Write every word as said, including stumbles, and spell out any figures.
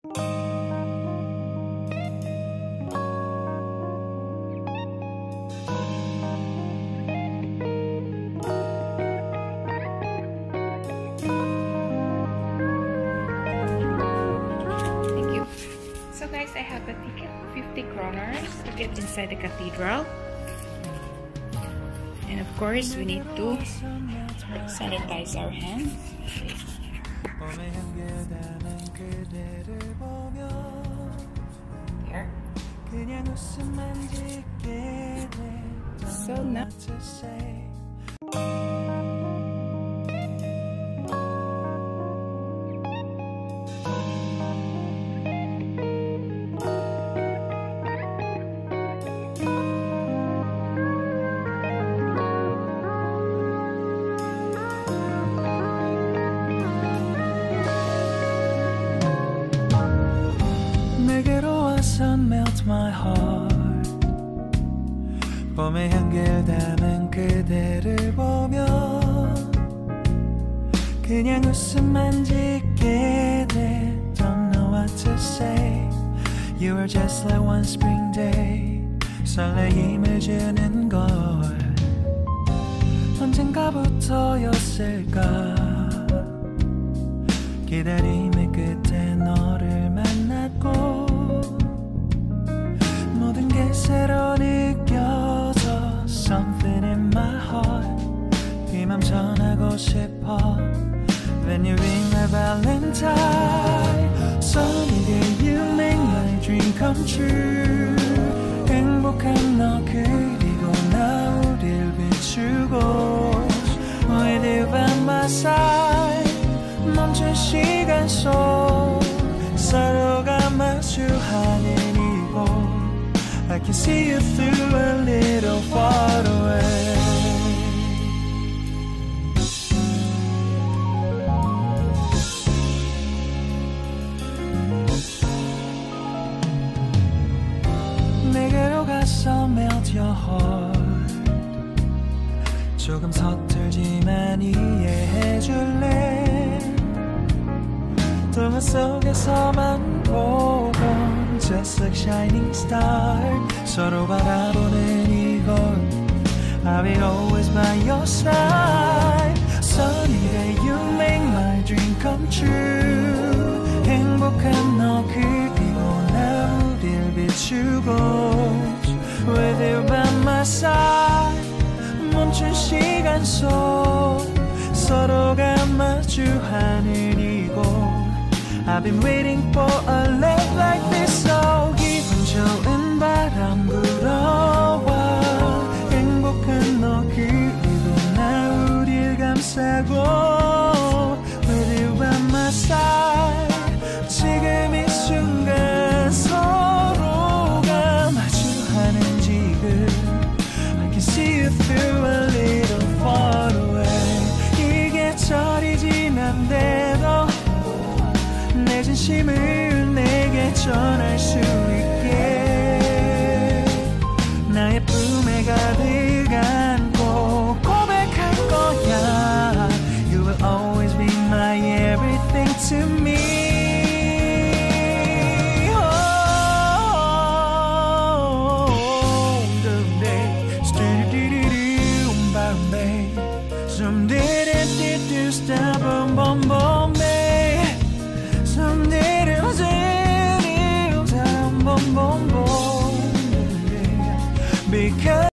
So guys, I have a ticket, fifty kroners to get inside the cathedral. And of course, we need to sanitize our hands. Here. So now melt my heart. 봄의 향기를 담은 그대를 보며 그냥 웃음만 짓게 돼. Don't know what to say. You are just like one spring day. 설레임을 주는 걸 언젠가부터였을까. 기다림의 끝에 너를 만났고 모든 게 새로 느껴져. Something in my heart. 이 맘 전하고 싶어. When you ring my valentine. Sunny day you make my dream come true. 행복한 너 그리고 나 우릴 비추고 With you by my side. 멈춘 시간 속 서로가 마주하는 이곳 I can see you through a little far away. 내게로 가서 melt your heart. 조금 서툴지만 이해해줄래. 동화 속에서만 보던 Just like shining star. 서로 바라보는 이곳 I'll be always by your side. Sunny day you make my dream come true. 행복한 너 그리고 나 우릴 비추고 With you by my side. 멈춘 시간 속 서로가 마주하는 이곳 I've been waiting for a love like this. So 기분 좋은 바람 불어와 행복한 너 그리고 나 우릴 감싸고 With you by my side. 지금 이 순간 서로가 마주하는 지금 I can see you through a little far away. 이게 절이 지난데도 내 진심을 내게 전할 수 있게 나의 품에 가득 안고 고백할 거야. You will always be my everything to me. Some did it, did you stop, boom, boom, boom, babe. Some did it, was it, it was boom, boom, boom, because